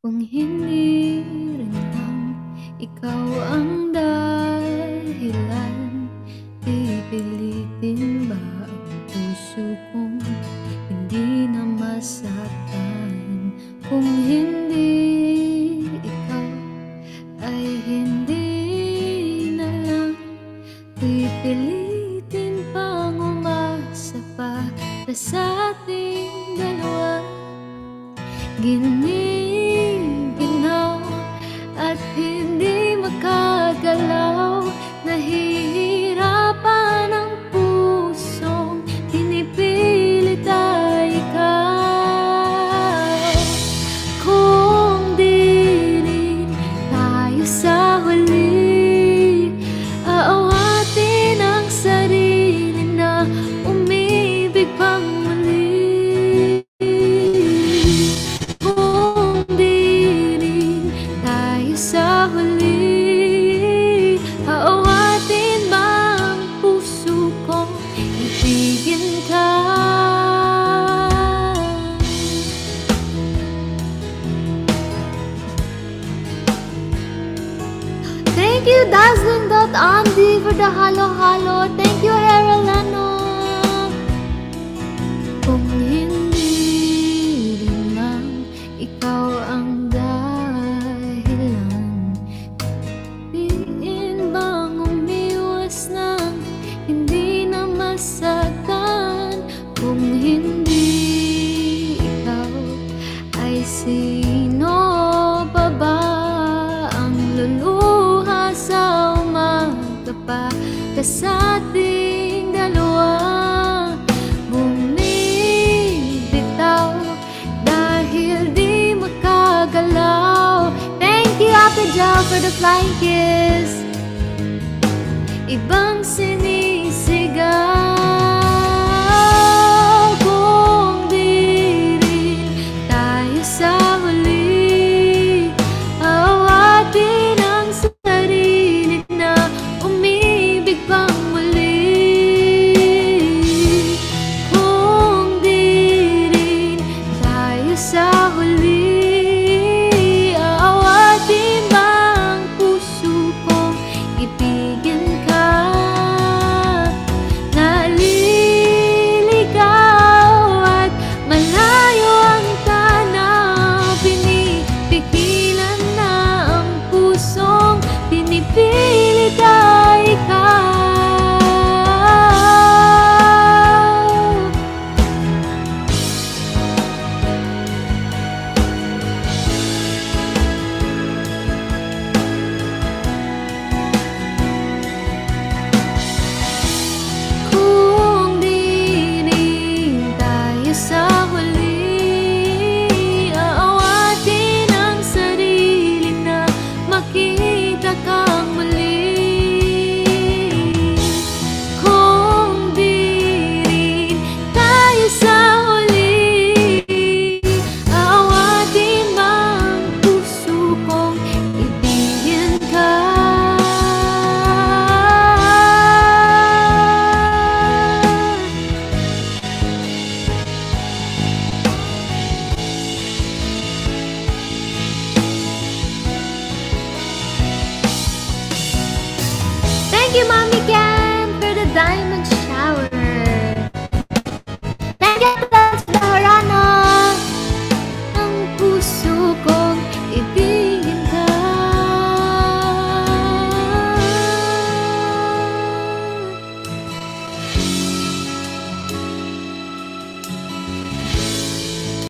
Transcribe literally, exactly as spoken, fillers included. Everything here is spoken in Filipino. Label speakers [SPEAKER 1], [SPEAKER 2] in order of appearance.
[SPEAKER 1] Kung hindi rin lang ikaw ang dahilan, pipilitin ba ang puso kong hindi na masaktan? Kung hindi ikaw, ay hindi na lang pipilitin pang umasa para sa ating dalawa. Giniginaw at hindi makagalaw, nahihirapan ang pusong pinipilit ay ikaw. Kung di rin tayo sa huli, aawatin ang sarili na umibig pang muli. Sa huli, aawatin ba ang puso kong ibigin ka? Thank you Dazzling.Andy for the halo-halo. Thank you Heralano. Kung hindi rin lang ikaw ang masaktan, kung hindi ikaw, ay sino pa ba ang luluha sa umaga para sa ating dalawa? Bumibitaw dahil di makagalaw. Thank you Ate Jal for the flying kiss. Ibang sinisigaw, kung di rin tayo sa huli, aawatin ang sarili na umibig pang muli. Kung di rin tayo sa huli, aawatin ba ang puso kong ibigin ka? Pinipilit ay ikaw. Kung di rin tayo sa huli, aawatin ang sarili na makita ka Thank you, Mom.